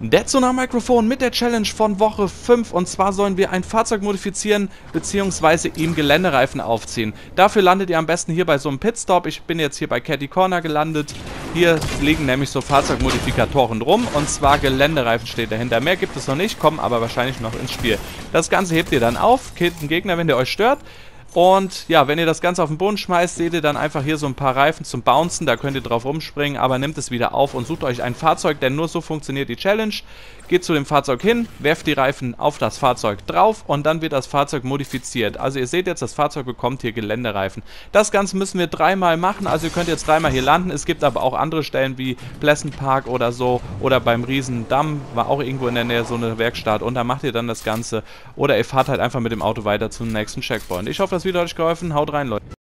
Der Sonar-Mikrofon mit der Challenge von Woche 5, und zwar sollen wir ein Fahrzeug modifizieren bzw. ihm Geländereifen aufziehen. Dafür landet ihr am besten hier bei so einem Pitstop. Ich bin jetzt hier bei Catty Corner gelandet. Hier liegen nämlich so Fahrzeugmodifikatoren rum, und zwar Geländereifen steht dahinter. Mehr gibt es noch nicht, kommen aber wahrscheinlich noch ins Spiel. Das Ganze hebt ihr dann auf, killt einen Gegner, wenn der euch stört. Und ja, wenn ihr das Ganze auf den Boden schmeißt, seht ihr dann einfach hier so ein paar Reifen zum Bouncen. Da könnt ihr drauf rumspringen, aber nehmt es wieder auf und sucht euch ein Fahrzeug, denn nur so funktioniert die Challenge. Geht zu dem Fahrzeug hin, werft die Reifen auf das Fahrzeug drauf und dann wird das Fahrzeug modifiziert. Also ihr seht jetzt, das Fahrzeug bekommt hier Geländereifen. Das Ganze müssen wir dreimal machen, also ihr könnt jetzt dreimal hier landen. Es gibt aber auch andere Stellen wie Pleasant Park oder so, oder beim Riesendamm war auch irgendwo in der Nähe so eine Werkstatt, und da macht ihr dann das Ganze. Oder ihr fahrt halt einfach mit dem Auto weiter zum nächsten Checkpoint. Ich hoffe, das Video hat euch geholfen. Haut rein, Leute.